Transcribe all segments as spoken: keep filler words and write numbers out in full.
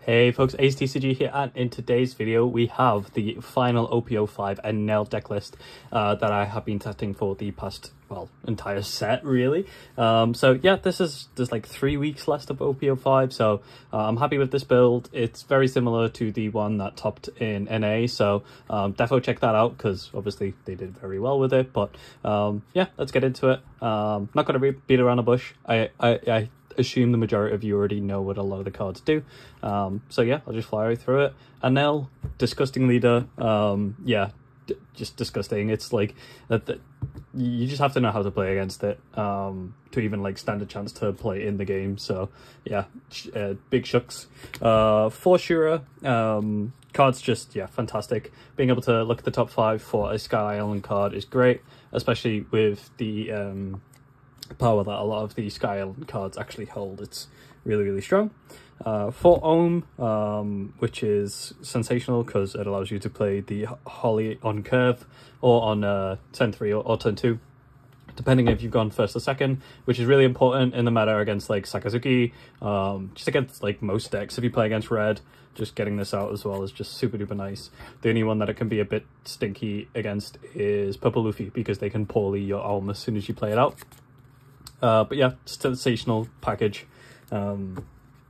Hey folks, Ace T C G here, and in today's video we have the final O P O five Enel deck list uh, that I have been testing for the past, well, entire set really. Um, so yeah, this is there's like three weeks left of O P O five, so uh, I'm happy with this build. It's very similar to the one that topped in N A, so um, defo check that out because obviously they did very well with it. But um, yeah, let's get into it. Um, not going to beat around the bush. I, I, I assume the majority of you already know what a lot of the cards do, um so yeah, I'll just fly right through it. Enel, disgusting leader. Um yeah, d just disgusting. It's like that th you just have to know how to play against it um to even like stand a chance to play in the game. So yeah, sh uh, big shucks. Uh for Shura, um cards just, yeah, fantastic. Being able to look at the top five for a Sky Island card is great, especially with the um power that a lot of the Sky Island cards actually hold. It's really, really strong. Uh, for Ohm, um, which is sensational because it allows you to play the Holly on curve or on uh, turn three or, or turn two, depending if you've gone first or second, which is really important in the meta against like Sakazuki, um, just against like most decks. If you play against red, just getting this out as well is just super duper nice. The only one that it can be a bit stinky against is Purple Luffy, because they can poorly your Ohm as soon as you play it out. Uh, but yeah, sensational package. Um,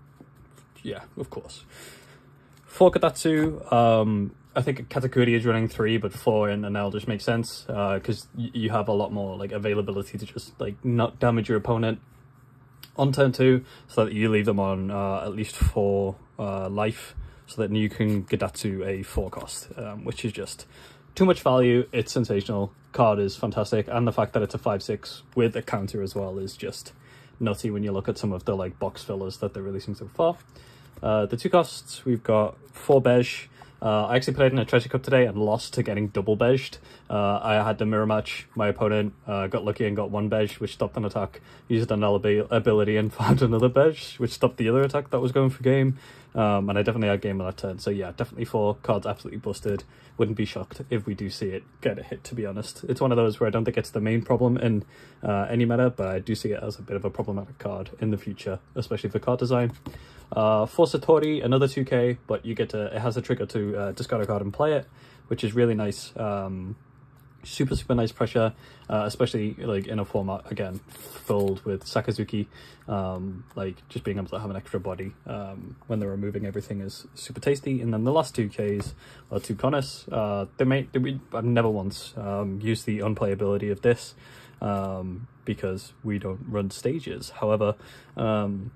yeah, of course. For Katatsu, um, I think Katakuri is running three, but four in Enel just makes sense because uh, you have a lot more like availability to just like not damage your opponent on turn two, so that you leave them on uh, at least four uh, life, so that you can Katatsu a four cost, um, which is just too much value. It's sensational. Card is fantastic, and the fact that it's a five six with a counter as well is just nutty when you look at some of the like box fillers that they're releasing so far. Uh, the two costs, we've got four Bej. Uh, I actually played in a Treasure Cup today and lost to getting double Bejed. Uh, I had the mirror match. My opponent uh, got lucky and got one Bej, which stopped an attack. Used an ability and found another Bej, which stopped the other attack that was going for game. Um, and I definitely had game on that turn. So yeah, definitely four cards absolutely busted. Wouldn't be shocked if we do see it get a hit, to be honest. It's one of those where I don't think it's the main problem in uh, any meta, but I do see it as a bit of a problematic card in the future, especially for card design. Uh, for Satori, another two K, but you get to, it has a trigger to uh, discard a card and play it, which is really nice. Um, super, super nice pressure, uh, especially like in a format, again, filled with Sakazuki. Um, like just being able to have an extra body um, when they're removing everything is super tasty. And then the last two Ks are two Conus. Uh, they may, they, I've never once um, used the unplayability of this um, because we don't run stages. However, um,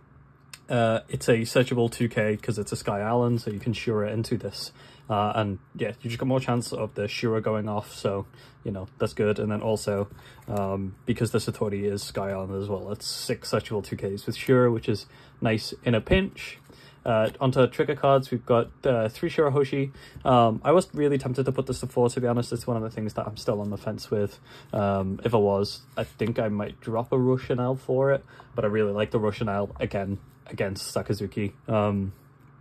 Uh, it's a searchable two K because it's a Sky Island, so you can Shura into this. Uh, and yeah, you just got more chance of the Shura going off, so, you know, that's good. And then also, um, because the Satori is Sky Island as well, it's six searchable two Ks with Shura, which is nice in a pinch. Uh, onto trigger cards, we've got uh, three Shura Hoshi. Um, I was really tempted to put this to four, to be honest. It's one of the things that I'm still on the fence with. Um, if I was, I think I might drop a Roshanelle for it, but I really like the Roshanelle, again, against Sakazuki. Um,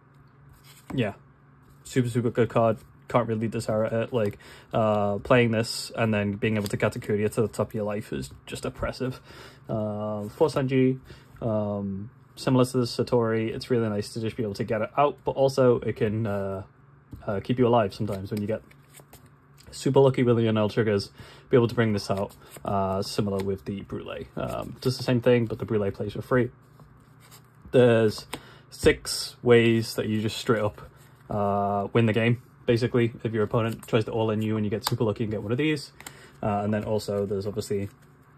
yeah, super, super good card. Can't really disarray it. Like, uh, playing this and then being able to Katakuri to the top of your life is just oppressive. Uh, for Sanji, um, similar to the Satori, it's really nice to just be able to get it out, but also it can uh, uh, keep you alive sometimes when you get super lucky with the Enel triggers, be able to bring this out, uh, similar with the Brule. Um, just the same thing, but the Brule plays for free. There's six ways that you just straight up uh, win the game, basically. If your opponent tries to all-in you and you get super lucky and get one of these. Uh, and then also there's obviously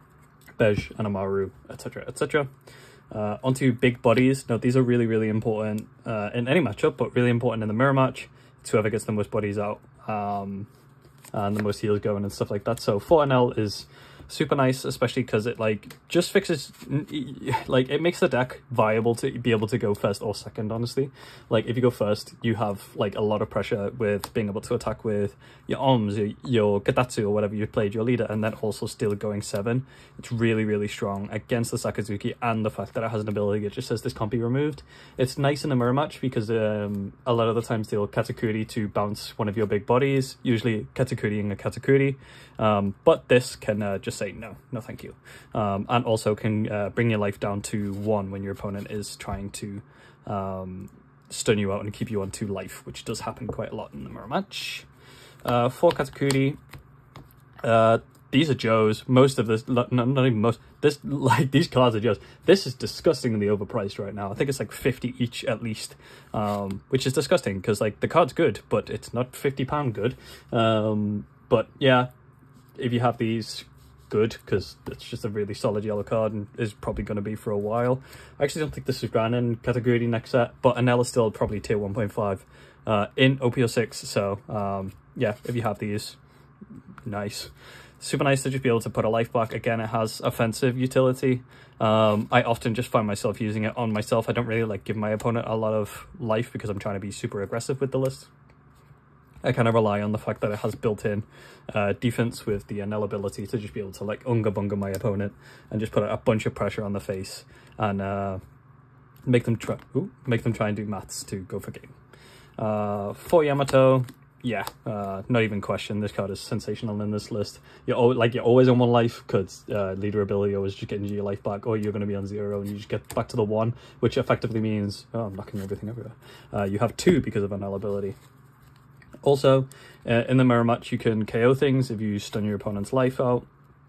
Bej and Amaru, et cetera, et cetera. Uh, onto big bodies. Now, these are really, really important uh, in any matchup, but really important in the mirror match. It's whoever gets the most bodies out um, and the most heals going and stuff like that. So four Enel is super nice, especially because it like just fixes, like it makes the deck viable to be able to go first or second, honestly. Like if you go first, you have like a lot of pressure with being able to attack with your Ohms, your, your Katatsu, or whatever you played your leader, and then also still going seven. It's really, really strong against the Sakazuki, and the fact that it has an ability that just says this can't be removed. It's nice in a mirror match because um, a lot of the times they'll Katakuri to bounce one of your big bodies, usually Katakuriing a Katakuri, um, but this can uh, just say no, no thank you. Um, and also can uh, bring your life down to one when your opponent is trying to um, stun you out and keep you on two life, which does happen quite a lot in the mirror match. Uh, four Katakuri. Uh, these are Joes. Most of this, not, not even most, this, like, these cards are Joes. This is disgustingly overpriced right now. I think it's like fifty each at least, um, which is disgusting because, like, the card's good, but it's not fifty pound good. Um, but yeah, if you have these, good, because it's just a really solid yellow card and is probably going to be for a while. I actually don't think this is granted Katakuri next set, but Enel is still probably tier one point five uh, in O P O six, so um, yeah, if you have these, nice. Super nice to just be able to put a life back. Again, it has offensive utility. Um, I often just find myself using it on myself. I don't really like give my opponent a lot of life because I'm trying to be super aggressive with the list. I kind of rely on the fact that it has built-in uh, defense with the Enel ability to just be able to like unga bunga my opponent and just put a bunch of pressure on the face and uh, make them try ooh, make them try and do maths to go for game. Uh, for Yamato, yeah, uh, not even question. This card is sensational in this list. You're always, like you're always on one life because uh, leader ability always just getting your life back, or you're going to be on zero and you just get back to the one, which effectively means oh, I'm knocking everything everywhere. Uh, you have two because of Enel ability. Also, uh, in the mirror match, you can K O things if you stun your opponent's life out.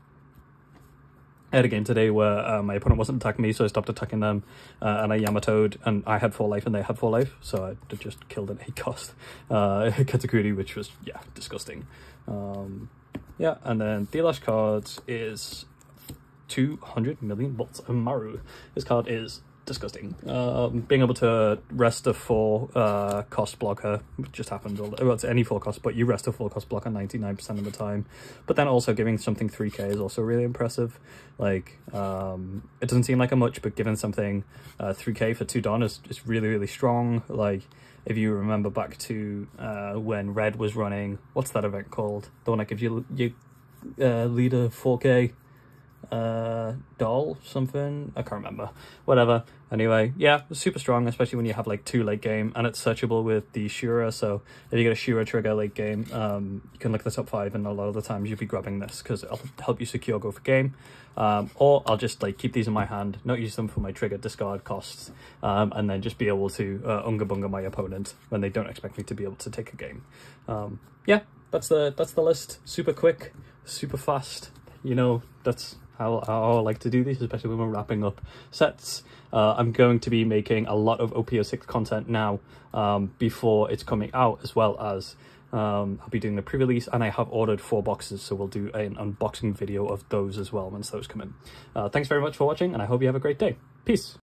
I had a game today where uh, my opponent wasn't attacking me, so I stopped attacking them, uh, and I Yamatoed, and I had four life and they had four life, so I just killed an eight cost uh, Katakuri, which was, yeah, disgusting. Um, yeah, and then the last card is two hundred million volts of Maru. This card is disgusting. Um, being able to rest a four uh, cost blocker just happens all well, it's any four cost, but you rest a four cost blocker ninety-nine percent of the time. But then also giving something three K is also really impressive. Like, um, it doesn't seem like a much, but giving something uh, three K for two Don is, is really, really strong. Like, if you remember back to uh, when Red was running, what's that event called? The one that gives you, you uh, leader four K? uh doll something, I can't remember, whatever. Anyway, yeah, super strong, especially when you have like two late game, and it's searchable with the Shura, so if you get a Shura trigger late game, um you can look at the top five and a lot of the times you'll be grabbing this because it'll help you secure go for game. Um or I'll just like keep these in my hand, not use them for my trigger discard costs, um and then just be able to uh, unga bunga my opponent when they don't expect me to be able to take a game. Um yeah, that's the that's the list. Super quick, super fast, you know, that's How, how I like to do this, especially when we're wrapping up sets. Uh, I'm going to be making a lot of O P O six content now um, before it's coming out, as well as um, I'll be doing the pre-release, and I have ordered four boxes, so we'll do an unboxing video of those as well once those come in. Uh, thanks very much for watching, and I hope you have a great day. Peace!